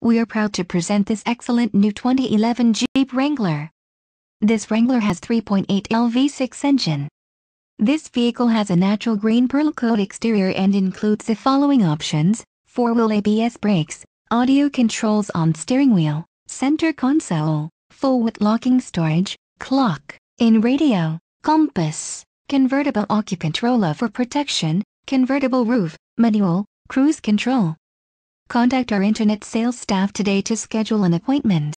We are proud to present this excellent new 2011 Jeep Wrangler. This Wrangler has 3.8L V6 engine. This vehicle has a natural green Pearlcoat exterior and includes the following options: 4-wheel ABS brakes, audio controls on steering wheel, center console, full-width locking storage, clock, in radio, compass, convertible occupant roller for protection, convertible roof, manual, cruise control. Contact our internet sales staff today to schedule an appointment.